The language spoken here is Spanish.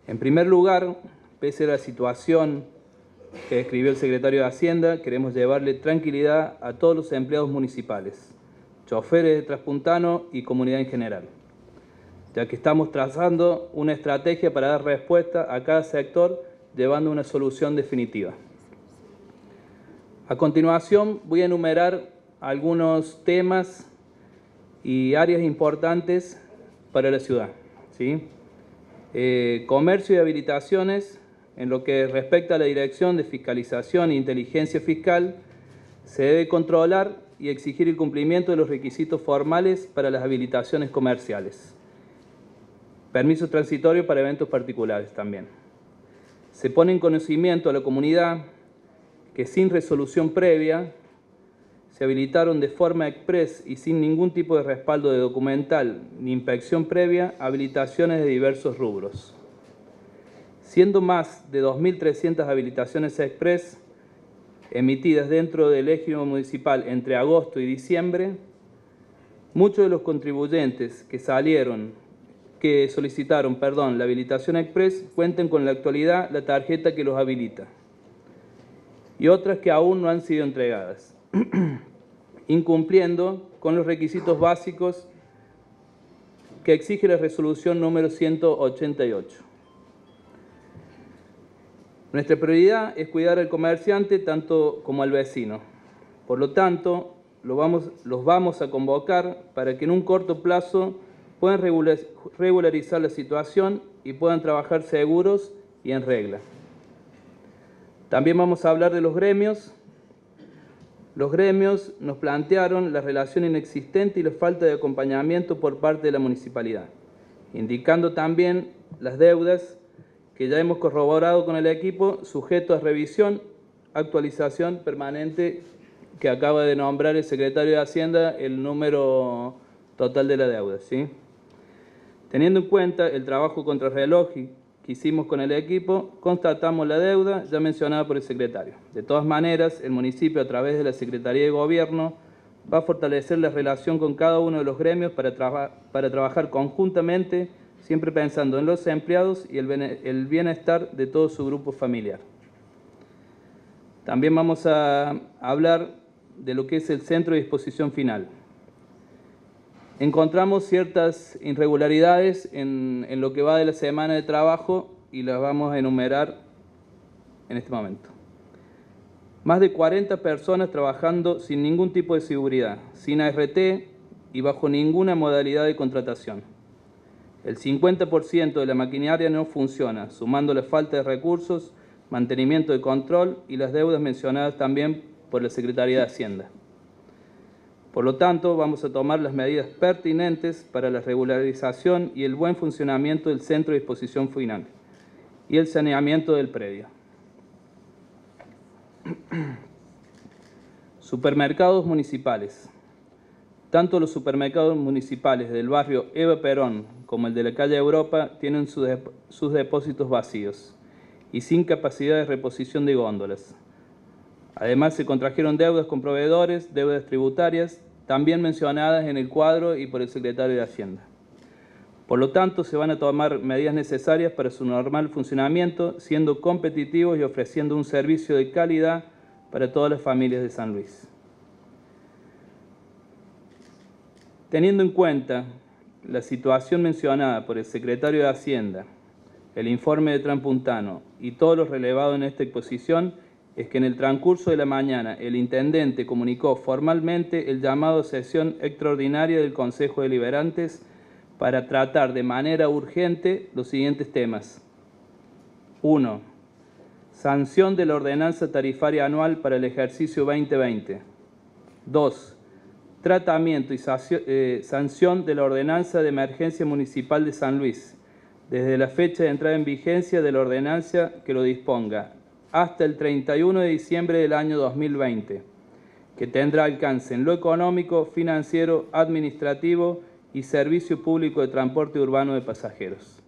En primer lugar, pese a la situación que describió el secretario de Hacienda, queremos llevarle tranquilidad a todos los empleados municipales, choferes de Transpuntano y comunidad en general, ya que estamos trazando una estrategia para dar respuesta a cada sector, llevando una solución definitiva. A continuación voy a enumerar algunos temas y áreas importantes para la ciudad, ¿sí? Comercio y habilitaciones. En lo que respecta a la Dirección de Fiscalización e Inteligencia Fiscal, se debe controlar y exigir el cumplimiento de los requisitos formales para las habilitaciones comerciales. Permiso transitorio para eventos particulares también. Se pone en conocimiento a la comunidad que sin resolución previa se habilitaron de forma express y sin ningún tipo de respaldo de documental ni inspección previa habilitaciones de diversos rubros. Siendo más de 2.300 habilitaciones express emitidas dentro del régimen municipal entre agosto y diciembre, muchos de los contribuyentes que solicitaron la habilitación express cuentan con la actualidad la tarjeta que los habilita y otras que aún no han sido entregadas, incumpliendo con los requisitos básicos que exige la resolución número 188. Nuestra prioridad es cuidar al comerciante tanto como al vecino. Por lo tanto, los vamos a convocar para que en un corto plazo puedan regularizar la situación y puedan trabajar seguros y en regla. También vamos a hablar de los gremios. Los gremios nos plantearon la relación inexistente y la falta de acompañamiento por parte de la municipalidad, indicando también las deudas que ya hemos corroborado con el equipo, sujeto a revisión, actualización permanente, que acaba de nombrar el secretario de Hacienda el número total de la deuda, ¿sí? Teniendo en cuenta el trabajo contrarreloj que hicimos con el equipo, constatamos la deuda ya mencionada por el secretario. De todas maneras, el municipio, a través de la Secretaría de Gobierno, va a fortalecer la relación con cada uno de los gremios para trabajar conjuntamente, siempre pensando en los empleados y el bienestar de todo su grupo familiar. También vamos a hablar de lo que es el centro de disposición final. Encontramos ciertas irregularidades en lo que va de la semana de trabajo y las vamos a enumerar en este momento. Más de 40 personas trabajando sin ningún tipo de seguridad, sin ART y bajo ninguna modalidad de contratación. El 50% de la maquinaria no funciona, sumando la falta de recursos, mantenimiento de control y las deudas mencionadas también por la Secretaría de Hacienda. Por lo tanto, vamos a tomar las medidas pertinentes para la regularización y el buen funcionamiento del centro de disposición final y el saneamiento del predio. Supermercados municipales. Tanto los supermercados municipales del barrio Eva Perón como el de la calle Europa tienen sus depósitos vacíos y sin capacidad de reposición de góndolas. Además, se contrajeron deudas con proveedores, deudas tributarias, también mencionadas en el cuadro y por el secretario de Hacienda. Por lo tanto, se van a tomar medidas necesarias para su normal funcionamiento, siendo competitivos y ofreciendo un servicio de calidad para todas las familias de San Luis. Teniendo en cuenta la situación mencionada por el secretario de Hacienda, el informe de Transpuntano y todo lo relevado en esta exposición, es que en el transcurso de la mañana el intendente comunicó formalmente el llamado a sesión extraordinaria del Consejo Deliberantes para tratar de manera urgente los siguientes temas. 1. Sanción de la ordenanza tarifaria anual para el ejercicio 2020. 2. Tratamiento y sanción de la ordenanza de emergencia municipal de San Luis, desde la fecha de entrada en vigencia de la ordenanza que lo disponga, hasta el 31 de diciembre del año 2020, que tendrá alcance en lo económico, financiero, administrativo y servicio público de transporte urbano de pasajeros.